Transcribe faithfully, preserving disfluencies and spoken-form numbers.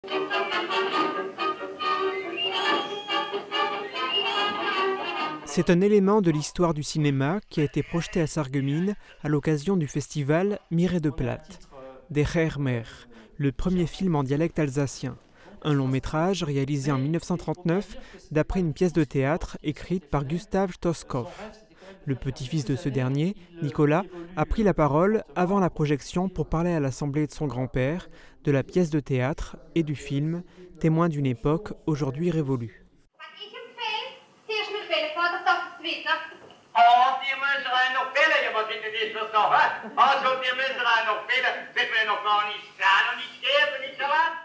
C'est un élément de l'histoire du cinéma qui a été projeté à Sarreguemines à l'occasion du festival Miré de Plate, Der Herr Meer, le premier film en dialecte alsacien. Un long métrage réalisé en mille neuf cent trente-neuf d'après une pièce de théâtre écrite par Gustav Toskov. Le petit-fils de ce dernier, Nicolas, a pris la parole avant la projection pour parler à l'assemblée de son grand-père, de la pièce de théâtre et du film, témoin d'une époque aujourd'hui révolue. Als die mensen gaan nog pillen, je wat in dit is verstoffen. Als ook die mensen gaan nog pillen, zitten we nog maar niet staan, nog niet scherp, niet zo wat.